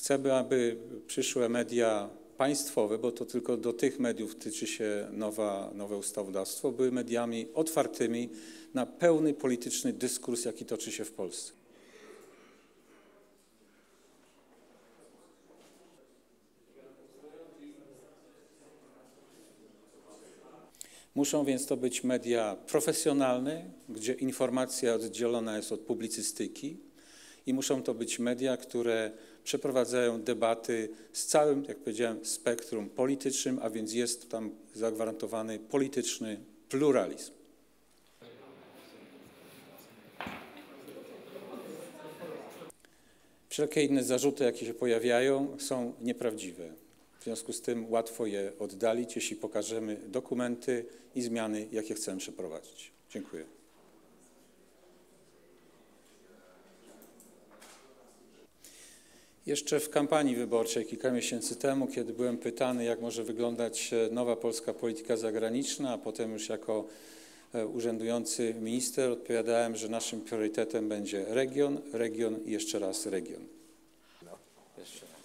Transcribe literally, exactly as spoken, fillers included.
Chcemy, aby przyszłe media państwowe, bo to tylko do tych mediów tyczy się nowa, nowe ustawodawstwo, były mediami otwartymi na pełny polityczny dyskurs, jaki toczy się w Polsce. Muszą więc to być media profesjonalne, gdzie informacja oddzielona jest od publicystyki i muszą to być media, które przeprowadzają debaty z całym, jak powiedziałem, spektrum politycznym, a więc jest tam zagwarantowany polityczny pluralizm. Wszelkie inne zarzuty, jakie się pojawiają, są nieprawdziwe. W związku z tym łatwo je oddalić, jeśli pokażemy dokumenty i zmiany, jakie chcemy przeprowadzić. Dziękuję. Jeszcze w kampanii wyborczej kilka miesięcy temu, kiedy byłem pytany, jak może wyglądać nowa polska polityka zagraniczna, a potem już jako urzędujący minister odpowiadałem, że naszym priorytetem będzie region, region i jeszcze raz region. No, jeszcze raz.